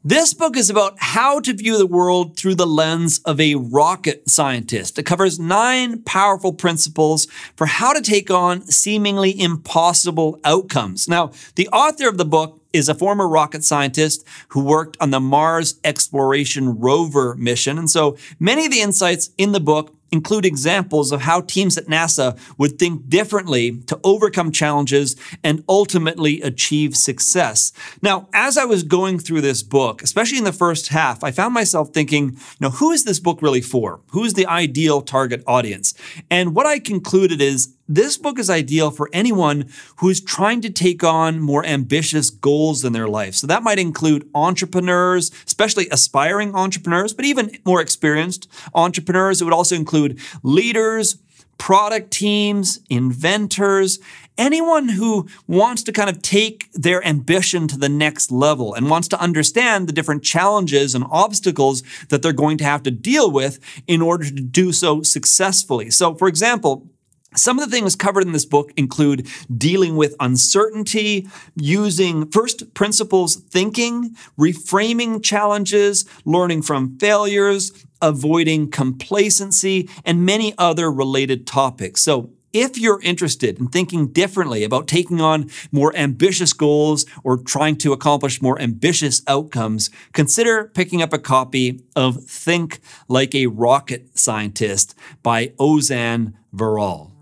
This book is about how to view the world through the lens of a rocket scientist. It covers 9 powerful principles for how to take on seemingly impossible outcomes. Now, the author of the book is a former rocket scientist who worked on the Mars Exploration Rover mission. And so many of the insights in the book include examples of how teams at NASA would think differently to overcome challenges and ultimately achieve success. Now, as I was going through this book, especially in the first half, I found myself thinking, who is this book really for? Who's the ideal target audience? And what I concluded is this book is ideal for anyone who's trying to take on more ambitious goals in their life. So that might include entrepreneurs, especially aspiring entrepreneurs, but even more experienced entrepreneurs. It would also include leaders, product teams, inventors, anyone who wants to kind of take their ambition to the next level and wants to understand the different challenges and obstacles that they're going to have to deal with in order to do so successfully. So, for example, some of the things covered in this book include dealing with uncertainty, using first principles thinking, reframing challenges, learning from failures, avoiding complacency, and many other related topics. So if you're interested in thinking differently about taking on more ambitious goals or trying to accomplish more ambitious outcomes, consider picking up a copy of Think Like a Rocket Scientist by Ozan Varol.